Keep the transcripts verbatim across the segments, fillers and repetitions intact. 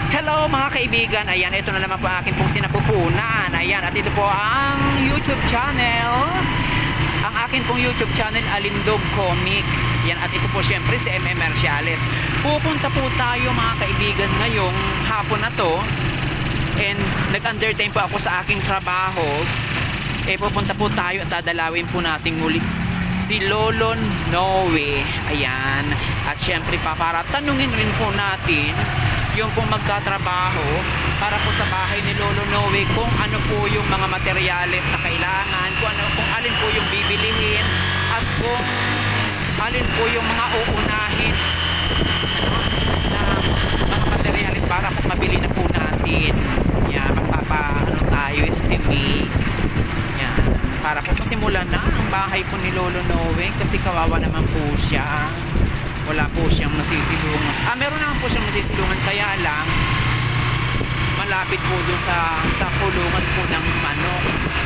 Hello mga kaibigan, ayan, ito na naman po akin pong sinapupunan. Ayan, at ito po ang YouTube channel. Ang akin pong YouTube channel, Alindog Comic. Yan, at ito po syempre si M M Merciales. Pupunta po tayo mga kaibigan ngayong hapon na to. And nag-undertime po ako sa aking trabaho. Eh pupunta po tayo at dadalawin po natin muli si Lolo Noe. Ayan. At syempre pa, para tanungin rin po natin yung pong magtatrabaho para po sa bahay ni Lolo Noe kung ano po yung mga materyales na kailangan, kung, ano, kung alin po yung bibilihin at kung alin po yung mga uunahin ano, na mga materyales para po mabili na po natin. Yan, magpapa ano tayo, estimate. Yan, para po masimulan na ang bahay po ni Lolo Noe kasi kawawa naman po siya. Wala po siyang masisilungan. Ah, meron naman po siyang masisilungan, kaya lang malapit po doon sa, sa kulungan po ng manok.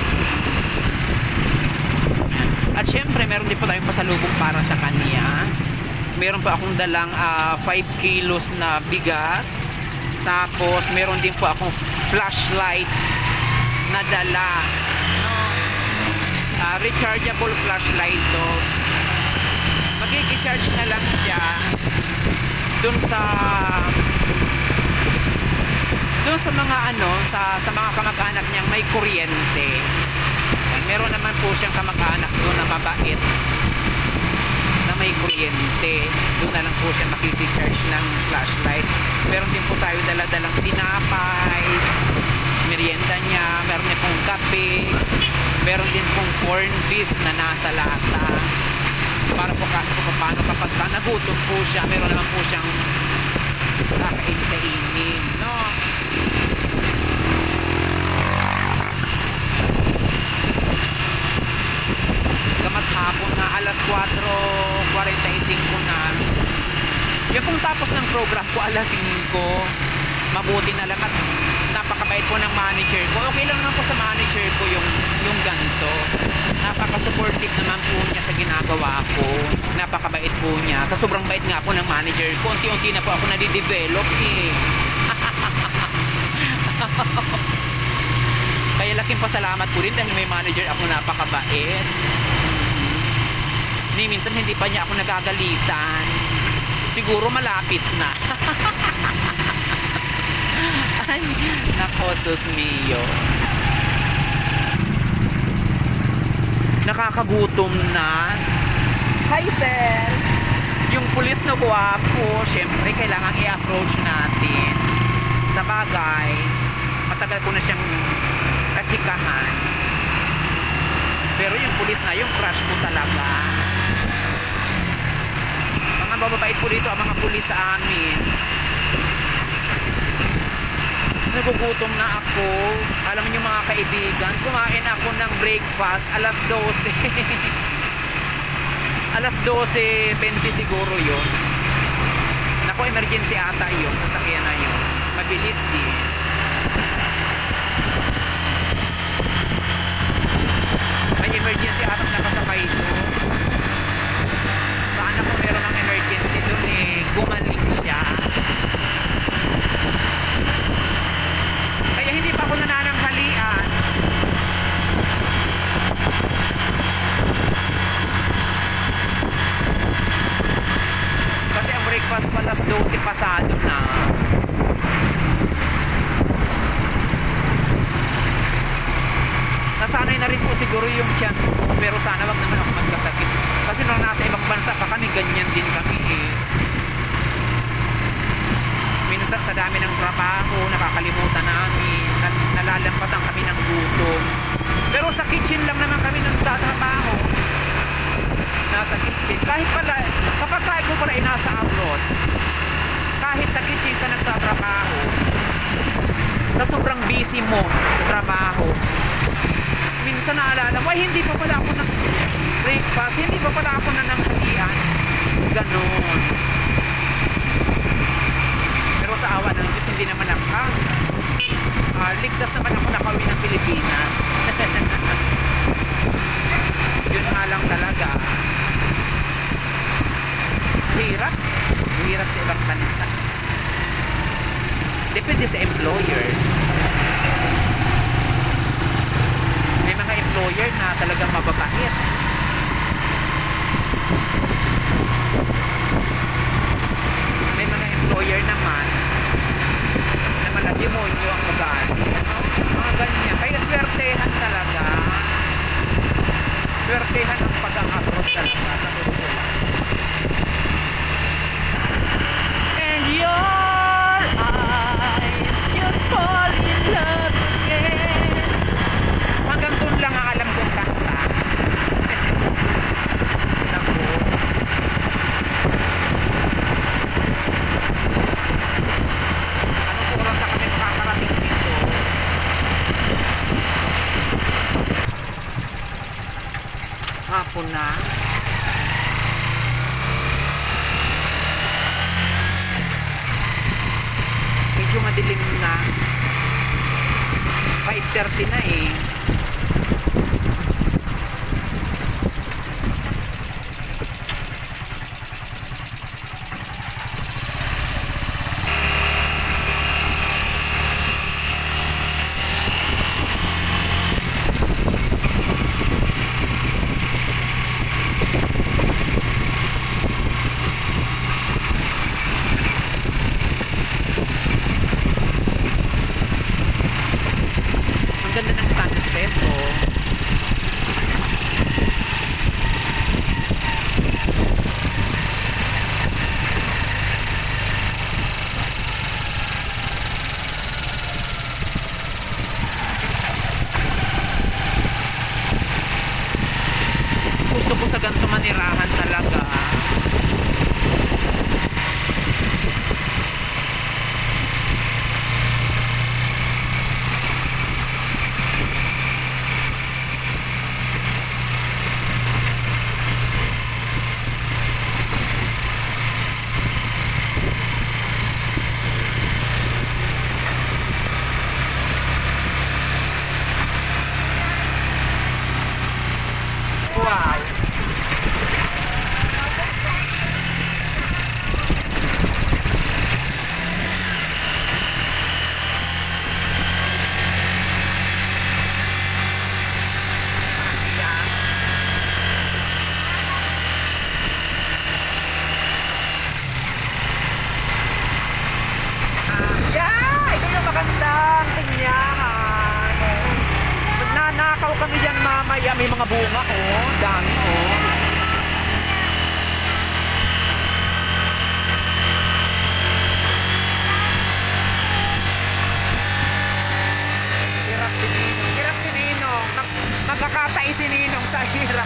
At syempre meron din po tayong pasalubong para sa kanya. Meron po akong dalang uh, five kilos na bigas. Tapos meron din po akong flashlight na dala, no? uh, rechargeable flashlight to. Magkiki-charge na lang siya dun sa dun sa mga ano sa, sa mga kamag-anak niyang may kuryente. Meron naman po siyang kamag-anak doon na mabait na may kuryente. Doon na lang po siya makiki-charge ng flashlight. Meron din po tayo dala-dalang tinapay, merienda niya. Meron din pong kape. Meron din pong corn beef na nasa lata para po kahit po paano kapag nagutom po siya, meron naman po siyang kakain-kainin, no? Gamat hapon na alas kwatro kwarenta y cinco na. Yung pong tapos ng program ko alas singko, mabuti na lang at napakabait po ng manager ko. Okay lang naman po sa manager ko yung, yung ganito. Napaka-supportive naman po niya sa ginagawa ko. Napakabait po niya. Sa sobrang bait nga po ng manager ko, unti-unti na po ako nadidevelop eh. Kaya laking pasalamat po rin dahil may manager ako napakabait. Ni minsan hindi pa niya ako nagagalitan. Siguro malapit na. Ay, nako, sus mio. Nakakagutom na. Hi, sir. Yung pulis na guwapo, syempre kailangan i-approach natin. Sa bagay, matagal ko na siyang kasikahan. Pero yung pulis na, yung crush ko talaga. Mga bababait po dito ang mga pulis sa amin. Nagugutom na ako. Alam niyo mga kaibigan, kumain ako ng breakfast alas dose. alas dose twenty siguro yun. Naku, emergency ata yun. Sasakyan na yun. Mabilis din. May emergency ata nakasakay doon. Saan ako meron ng emergency doon eh. Gumaling siya. Kaya hindi pa ako nanananghalian. Kasi ang breakfast pala dose pasado na. Nasanay na rin po siguro yung tiyan ko. Pero sana wag naman ako magkasakit. Kasi nung nasa ibang bansa pa kami, ganyan din kami eh. Minsan sa dami ng trabaho, nakakalimutan namin, nalalampasan kami ng gutom. Pero sa kitchen lang naman kami nagtatrabaho. Nasa kitchen. Kahit pala, kapag kahit mo pala inasa abroad, kahit sa kitchen ka nagtatrabaho, sa sobrang busy mo sa trabaho, minsan naalala mo, ay hindi pa pala ako ng breakfast, hindi pa pala ako na nanghalian. Ganon. Pero sa awa ng Diyos, hindi naman ako uh, ligtas naman ako nakauwi ng Pilipinas. Yun nga lang talaga, hirap hirap sa ibang bansa. Depende sa employer. May mga employer na talagang mababait. May mga employer naman na malademonyo ang ugali. Mga ganyan. Kaya swertehan talaga. Swertehan ang pag-approach talaga sa totoo lang. And your eyes just fall in love again. Hanggang doon lang ang alam kong kanta. Naku. Anong oras na kami makakarating dito? Hapon na. Medyo madilim na. five thirty na eh. Ang ganda ng sunset, oh. Gusto ko sa ganito manirahan talaga. Wow. Yeah, ito yung magandang tingnan. Magnanakaw kami dyan mamaya. May mga bunga, oh. Dami, oh. Hirap si Ninong. Hirap si Ninong. Mag- Magkakatay si Ninong sa hirap.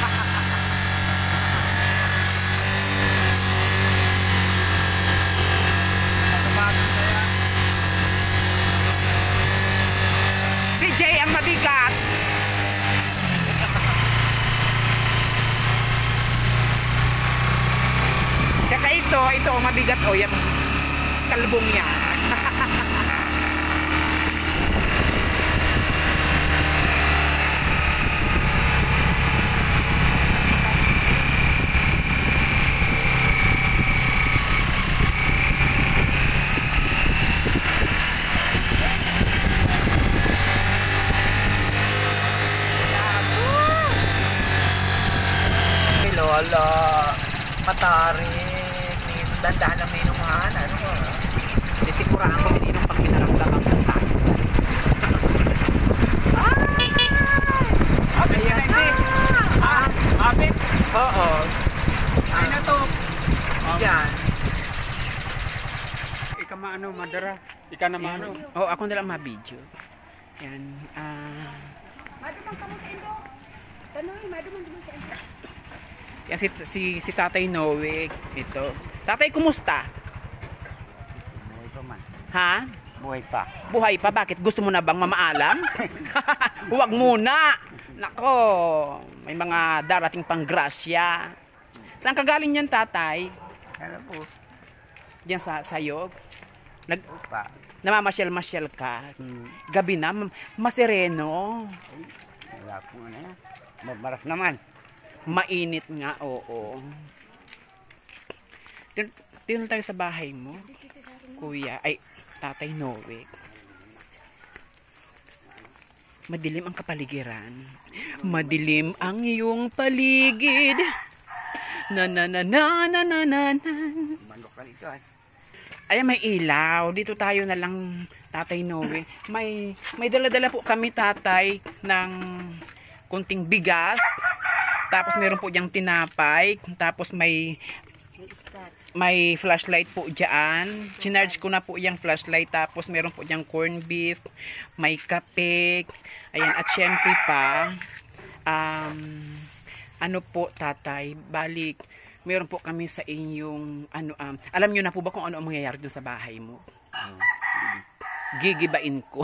Si Jay ang mabigat. Saka ito, ito ang mabigat, o yung kalbong niya. Lola, matarik, dandahan ng minuhan, ano ko. Hindi siguraan ko si Ninong pag pinaramdaman ng tayo. Ah! Ayan na! Ah! Abit? Oo. Ay na to. Yan. Ika maano, madara. Ika na maano. Oo, ako na lang ma-video. Yan. Ah... Madumang kamo sa Indo. Tanong, madumang dumang sa Indo. Yan si, si, si Tatay Noe. Ito. Tatay, kumusta? Buhay pa man. Ha? Buhay pa. Buhay pa? Bakit? Gusto mo na bang mamaalam? Huwag muna! Nako, may mga darating pang grasya. Saan ka galing yan, Tatay? Ano po? Diyan sa sayog? Nag, Pa. namamasyal-masyal ka. Hmm. Gabi na, masereno. Wala po ano yan. Mabaras naman. Mainit nga, oo. Dito tayo sa bahay mo, Kuya. Ay, Tatay Noe. Madilim ang kapaligiran. Madilim ang iyong paligid. Na na na na na na na na. Manok ka ito ay. Ayan, may ilaw. Dito tayo na lang, Tatay Noe. May, may dala-dala po kami, tatay, ng kunting bigas. Tapos meron po diyang tinapay. Tapos may may flashlight po dyan. Chinarge ko na po yung flashlight. Tapos meron po diyang corn beef. May kape. Ayan, at syempre pa, um, ano po, tatay, balik, meron po kami sa inyong, ano, um, alam nyo na po ba kung ano ang mangyayari dun sa bahay mo? Gigibain ko.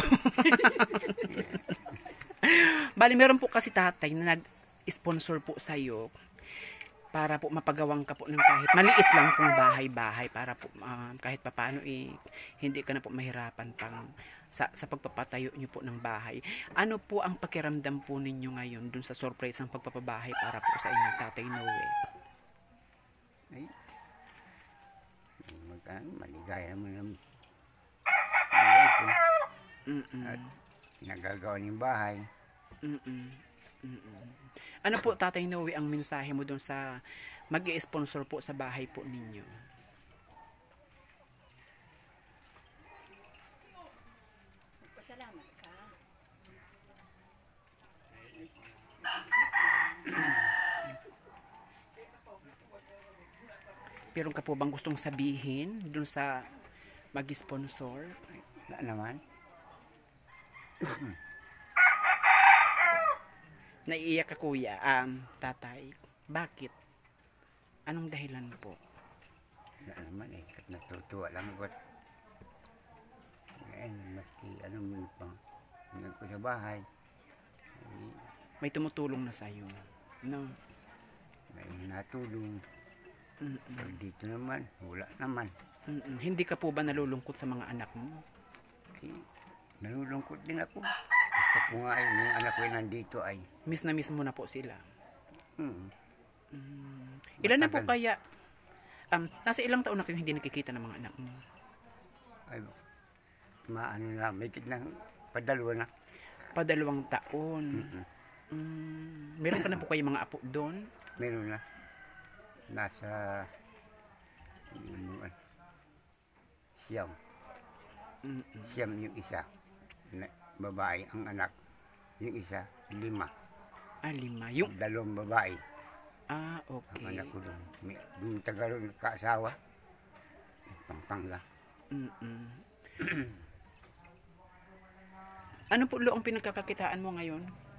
Bali, meron po kasi, tatay, na nag-sponsor po sa'yo para po mapagawang ka po ng kahit maliit lang pong bahay-bahay para po um, kahit papaano eh, hindi ka na po mahirapan pang sa, sa pagpapatayo nyo po ng bahay. Ano po ang pakiramdam po ninyo ngayon dun sa surprise ng pagpapabahay para po sa inyo, Tatay Noe? Ay. Magkaan, maligaya mo ng buhay ko. Mm-mm. At nagagawa ng bahay. Mm-mm. Mm-mm. Ano po, Tatay Noe, ang mensahe mo dun sa mag-i-sponsor po sa bahay po ninyo? Pasalamat ka. Pero ka po bang gustong sabihin dun sa mag-sponsor? Wala naman. Naiiyak ka, kuya, um, tatay. Bakit? Anong dahilan po? Wala naman eh. Kat natutuwa lang ako. Ngayon, maski anong mo pang hinag ko sa bahay. Ay, May tumutulong na sa'yo. No? may natulong. Mm-mm. Pag dito naman, wala naman. Mm-mm. Hindi ka po ba nalulungkot sa mga anak mo? Ay, nalulungkot din ako. Gusto ko nga ay, yung anak ko ay nandito ay. Miss na miss mo na po sila. Hmm. Mm. Ilan na po Matagal. kaya? Um, nasa ilang taon na kayo hindi nakikita ng mga anak mo? Ay, maano na, may kitlang padalwa na. Padalawang taon. Mm-mm. Mm. Meron ka na po kayo mga apo doon? Meron na. Nasa yung, ano, siyam. Mm-mm. Siyam yung isa. Na, babae ang anak. Yung isa, lima. Ah, lima. Yung, Dalawang babae. ah, Ang okay. anak ko doon. May, yung tagalog kaasawa. Pampanga. Mm-mm. Ano po lo ang pinagkakakitaan mo ngayon?